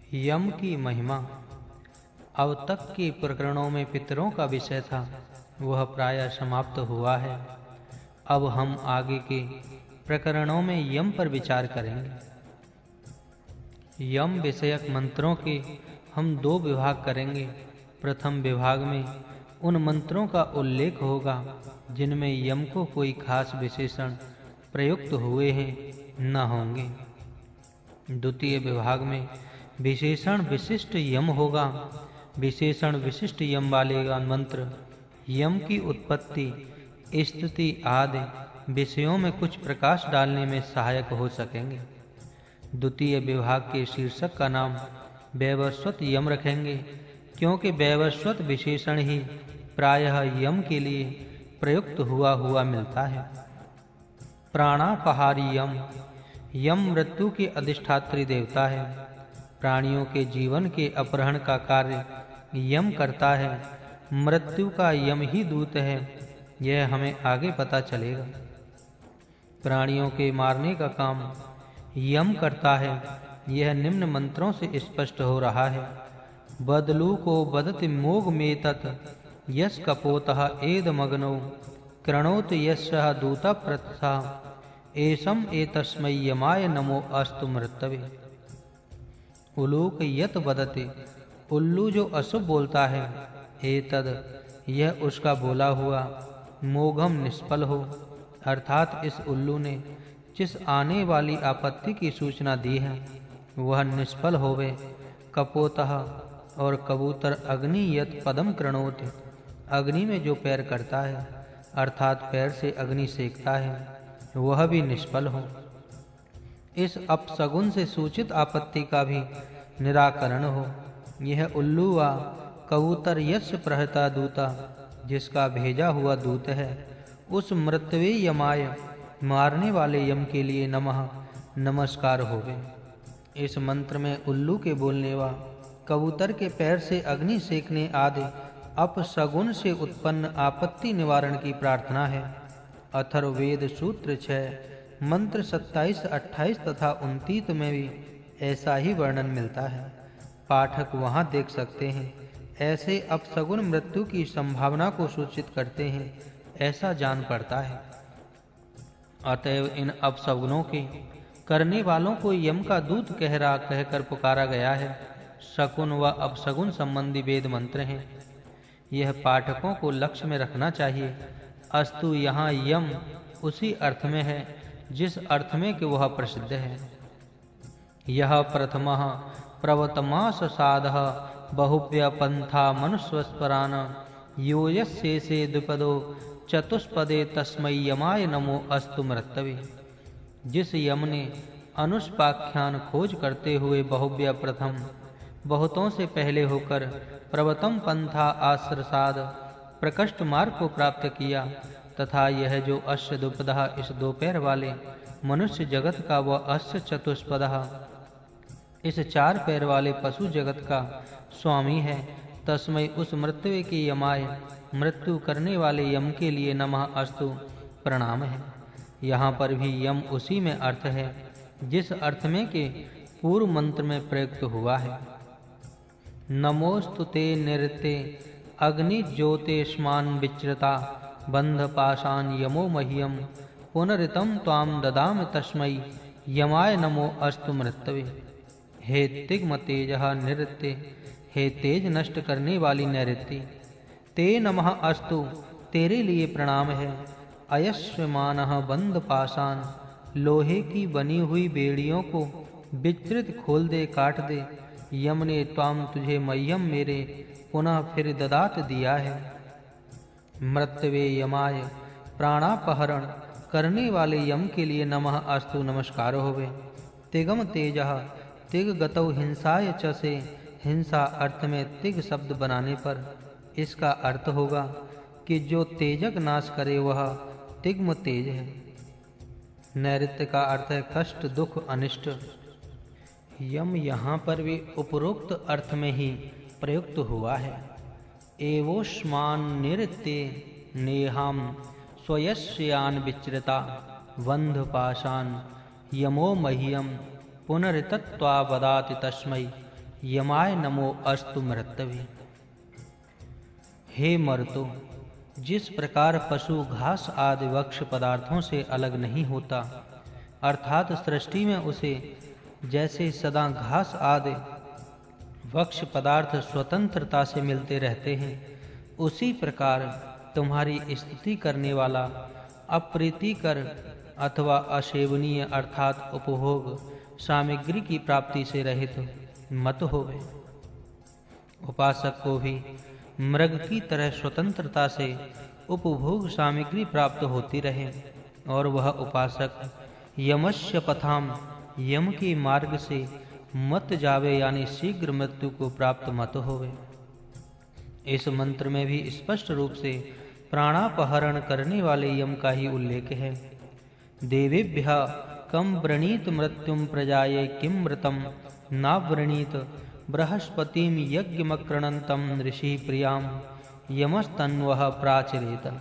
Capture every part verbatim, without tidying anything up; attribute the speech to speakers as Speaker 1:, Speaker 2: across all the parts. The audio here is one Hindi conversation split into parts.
Speaker 1: यम की महिमा। अब तक के प्रकरणों में पितरों का विषय था, वह प्रायः समाप्त हुआ है। अब हम आगे के प्रकरणों में यम पर विचार करेंगे। यम विषयक मंत्रों के हम दो विभाग करेंगे। प्रथम विभाग में उन मंत्रों का उल्लेख होगा जिनमें यम को कोई खास विशेषण प्रयुक्त हुए हैं न होंगे। द्वितीय विभाग में विशेषण विशिष्ट यम होगा। विशेषण विशिष्ट यम वाले मंत्र यम की उत्पत्ति, स्थिति आदि विषयों में कुछ प्रकाश डालने में सहायक हो सकेंगे। द्वितीय विभाग के शीर्षक का नाम वैवस्वत यम रखेंगे, क्योंकि वैवस्वत विशेषण ही प्रायः यम के लिए प्रयुक्त हुआ हुआ मिलता है। प्राणापहारी यम। यम मृत्यु के अधिष्ठात्री देवता है। प्राणियों के जीवन के अपहरण का कार्य यम करता है। मृत्यु का यम ही दूत है, यह हमें आगे पता चलेगा। प्राणियों के मारने का काम यम करता है, यह निम्न मंत्रों से स्पष्ट हो रहा है। बदलू को बदति मोग में तत् यस कपोतः एद मग्नो कृणोत यस्यः दूता प्रतथा एषम एतस्मै यमाय नमो अस्तु मृतवे। उलूक यत बदते, उल्लू जो अशुभ बोलता है, एतद यह उसका बोला हुआ, मोघम निष्फल हो, अर्थात इस उल्लू ने जिस आने वाली आपत्ति की सूचना दी है वह निष्फल होवे। कपोतः और कबूतर अग्नि यत पदम कृणोत, अग्नि में जो पैर करता है अर्थात पैर से अग्नि सेकता है, वह भी निष्फल हो। इस अपशगुन से सूचित आपत्ति का भी निराकरण हो। यह उल्लू व कबूतर यश प्रहता दूता, जिसका भेजा हुआ दूत है, उस मृतवे यमाय मारने वाले यम के लिए नमः नमस्कार होवे। इस मंत्र में उल्लू के बोलने व कबूतर के पैर से अग्नि सेकने आदि अपशगुन से उत्पन्न आपत्ति निवारण की प्रार्थना है। अथर्ववेद सूत्र छह मंत्र सत्ताईस अट्ठाईस तथा उनतीस में भी ऐसा ही वर्णन मिलता है। पाठक वहां देख सकते हैं। ऐसे अपशगुन मृत्यु की संभावना को सूचित करते हैं, ऐसा जान पड़ता है। अतएव इन अपशगुनों के करने वालों को यम का दूत कह रहा कहकर पुकारा गया है। शकुन व अपशगुन संबंधी वेद मंत्र हैं, यह पाठकों को लक्ष्य में रखना चाहिए। अस्तु यहाँ यम उसी अर्थ में है जिस अर्थ में कि वह प्रसिद्ध है। यह प्रथमः प्रवतमास साधः बहुव्य पंथा मनुष्वस्परान यो यस्येषे द्विपदो चतुष्पदे तस्मै यमाय नमो अस्तु मृतवे। जिस यम ने अनुष्पाख्यान खोज करते हुए बहुव्य प्रथम, बहुतों से पहले होकर प्रवतम पंथा आश्रसाद प्रकष्ट मार्ग को प्राप्त किया, तथा यह जो अश्व द्विपदः इस दो पैर वाले मनुष्य जगत का व अश्व चतुष्पदः इस चार पैर वाले पशु जगत का स्वामी है, तस्मै उस मृत्यु की यमाय मृत्यु करने वाले यम के लिए नमः अस्तु प्रणाम है। यहाँ पर भी यम उसी में अर्थ है जिस अर्थ में के पूर्व मंत्र में प्रयुक्त हुआ है। नमोस्तु ते निरते अग्नि ज्योतिष्मान विच्रता बंध पाशान यमो मह्यम पुनरितम त्वाम ददाम तस्मै यमाय नमो अस्तु मृतवे। हे तिग्म तेजः निरते, हे तेज नष्ट करने वाली नैऋत्य, ते नमः अस्तु, तेरे लिए प्रणाम है। अयस्यमानः बंध पाशान, लोहे की बनी हुई बेड़ियों को विस्तृत खोल दे, काट दे। यम ने त्वाम तुझे मह्यम मेरे पुनः फिर ददात दिया है। मृतवे यमाय प्राणापहरण करने वाले यम के लिए नमः अस्तु नमस्कार होवे। तिगम तेजः, तिग गतौ हिंसाय च से हिंसा अर्थ में तिग शब्द बनाने पर इसका अर्थ होगा कि जो तेजक नाश करे वह तिग्म तेज है। नैऋत्य का अर्थ है कष्ट, दुख, अनिष्ट। यम यहाँ पर भी उपरोक्त अर्थ में ही प्रयुक्त हुआ है। एवोष्मान निरते नेहाम स्वयस्यान विचृता बंध पाशान यमो मह्यम पुनरितत्वा वदाति तस्मै यमाय नमो अस्तु मृतवे। हे मर्तो, जिस प्रकार पशु घास आदि वक्ष पदार्थों से अलग नहीं होता, अर्थात सृष्टि में उसे जैसे सदा घास आदि वक्ष पदार्थ स्वतंत्रता से मिलते रहते हैं, उसी प्रकार तुम्हारी स्तुति करने वाला अप्रीतिकर अथवा असेवनीय अर्थात उपभोग सामग्री की प्राप्ति से रहित मत होवे। उपासक को भी मृग की तरह स्वतंत्रता से उपभोग सामग्री प्राप्त होती रहे और वह उपासक यमस्य पथाम यम के मार्ग से मत जावे, यानी शीघ्र मृत्यु को प्राप्त मत होवे। इस मंत्र में भी स्पष्ट रूप से प्राणापहरण करने वाले यम का ही उल्लेख है। देवेभ्यः कम व्रणीत मृत्युम प्रजाये किम मृतम नाव्रणीत बृहस्पतिम यज्ञमकृणन्तं ऋषि प्रियाम यमस्तन्वः प्राचरेत।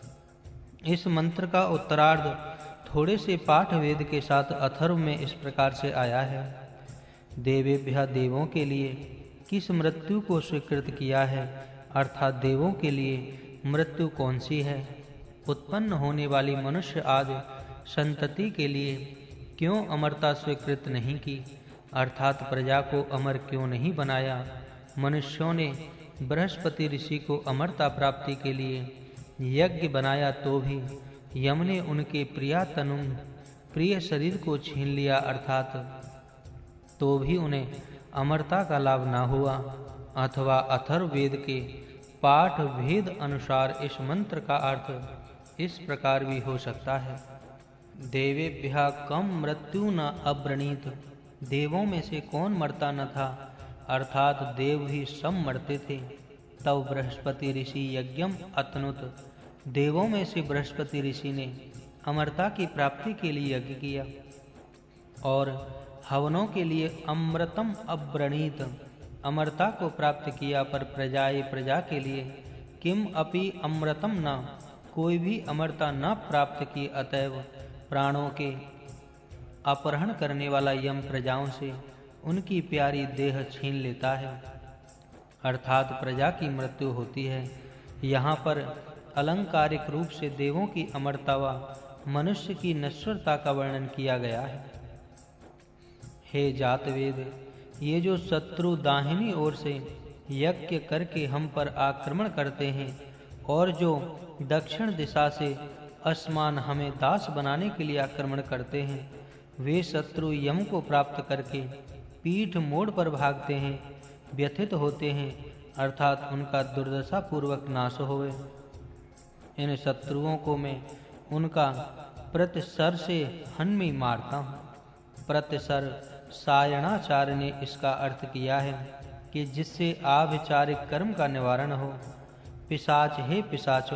Speaker 1: इस मंत्र का उत्तरार्ध थोड़े से पाठ वेद के साथ अथर्व में इस प्रकार से आया है। देवेभ्यः देवों के लिए किस मृत्यु को स्वीकृत किया है, अर्थात देवों के लिए मृत्यु कौन सी है? उत्पन्न होने वाली मनुष्य आदि संतति के लिए क्यों अमरता स्वीकृत नहीं की, अर्थात प्रजा को अमर क्यों नहीं बनाया? मनुष्यों ने बृहस्पति ऋषि को अमरता प्राप्ति के लिए यज्ञ बनाया तो भी यम ने उनके प्रिया तनु प्रिय शरीर को छीन लिया, अर्थात तो भी उन्हें अमरता का लाभ न हुआ। अथवा अथर्ववेद के पाठ भेद अनुसार इस मंत्र का अर्थ इस प्रकार भी हो सकता है। देवेभ्यः कम मृत्यु न अव्रणीत। देवों में से कौन मरता न था, अर्थात देव भी सब मरते थे। तब बृहस्पति ऋषि यज्ञम अतनुत। देवों में से बृहस्पति ऋषि ने अमरता की प्राप्ति के लिए यज्ञ किया और हवनों के लिए अमृतम अव्रणीत अमरता को प्राप्त किया, पर प्रजाए प्रजा के लिए किम अपि अमृतम न, कोई भी अमरता न प्राप्त की। अतएव प्राणों के अपहरण करने वाला यम प्रजाओं से उनकी प्यारी देह छीन लेता है, अर्थात प्रजा की मृत्यु होती है। यहाँ पर अलंकारिक रूप से देवों की अमरता व मनुष्य की नश्वरता का वर्णन किया गया है। हे जातवेद, ये जो शत्रु दाहिनी ओर से यज्ञ करके हम पर आक्रमण करते हैं और जो दक्षिण दिशा से असमान हमें दास बनाने के लिए आक्रमण करते हैं, वे शत्रु यम को प्राप्त करके पीठ मोड़ पर भागते हैं, व्यथित होते हैं, अर्थात उनका दुर्दशा पूर्वक नाश होवे। इन शत्रुओं को मैं उनका प्रतिसर से हन्मी मारता हूँ। प्रतिसर सायणाचार्य ने इसका अर्थ किया है कि जिससे आभिचारिक कर्म का निवारण हो। पिशाच, हे पिशाचों,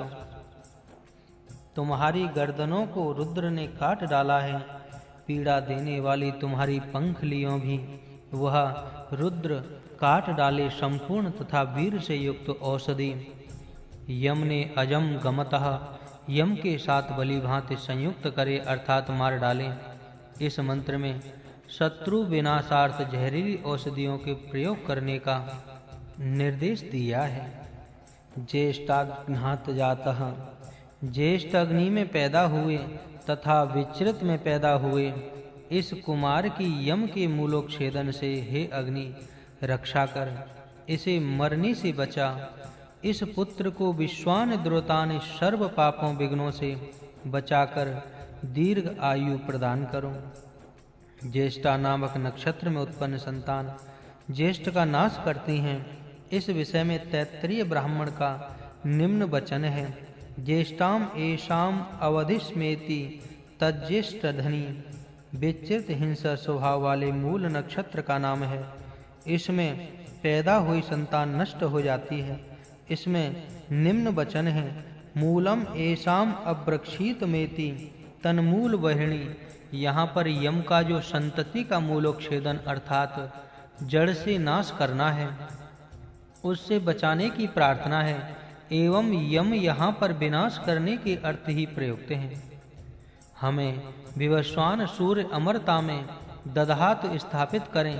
Speaker 1: तुम्हारी गर्दनों को रुद्र ने काट डाला है। पीड़ा देने वाली तुम्हारी पंखलियों भी वह रुद्र काट डाले। संपूर्ण तथा वीर से युक्त औषधि यम ने अजम गमतः यम के साथ भली भांति संयुक्त करे, अर्थात मार डाले। इस मंत्र में शत्रु विनाशार्थ जहरीली औषधियों के प्रयोग करने का निर्देश दिया है। ज्येष्ठाघ्नात जातः, ज्येष्ठ अग्नि में पैदा हुए तथा विचृत में पैदा हुए इस कुमार की यम के मूलोच्छेदन से हे अग्नि रक्षा कर, इसे मरने से बचा। इस पुत्र को विश्वान द्रोतान सर्व पापों विघ्नों से बचाकर दीर्घ आयु प्रदान करो। ज्येष्ठा नामक नक्षत्र में उत्पन्न संतान ज्येष्ठ का नाश करती हैं। इस विषय में तैत्तरीय ब्राह्मण का निम्न वचन है। ज्येष्ठाम एषाम अवधिस्मेति तज्ज्येष्ठ धनी। विचित्र हिंसा स्वभाव वाले मूल नक्षत्र का नाम है। इसमें पैदा हुई संतान नष्ट हो जाती है। इसमें निम्न वचन है, मूलम एषाम अवृक्षित मेति तन्मूल वहिणी। यहाँ पर यम का जो संतति का मूलोच्छेदन अर्थात जड़ से नाश करना है, उससे बचाने की प्रार्थना है। एवं यम यहाँ पर विनाश करने के अर्थ ही प्रयुक्त हैं। हमें विवस्वान सूर्य अमरता में दधात स्थापित करें,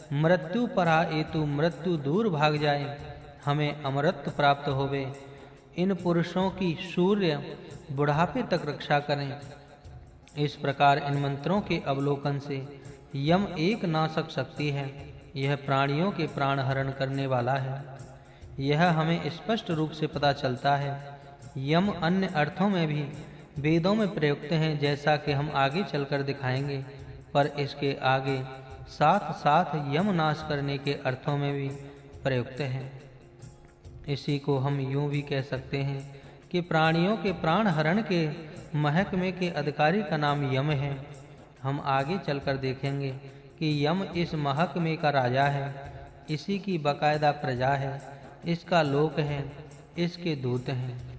Speaker 1: मृत्यु परा एतु मृत्यु दूर भाग जाए, हमें अमरत्व प्राप्त होवे। इन पुरुषों की सूर्य बुढ़ापे तक रक्षा करें। इस प्रकार इन मंत्रों के अवलोकन से यम एक नाशक शक्ति है। यह प्राणियों के प्राण हरण करने वाला है। यह हमें स्पष्ट रूप से पता चलता है। यम अन्य अर्थों में भी वेदों में प्रयुक्त हैं, जैसा कि हम आगे चलकर दिखाएंगे। पर इसके आगे साथ साथ यम नाश करने के अर्थों में भी प्रयुक्त है। इसी को हम यूं भी कह सकते हैं कि प्राणियों के प्राण हरण के महकमे के अधिकारी का नाम यम है। हम आगे चलकर देखेंगे कि यम इस महकमे का राजा है, इसी की बाकायदा प्रजा है, इसका लोक है, इसके दूत हैं।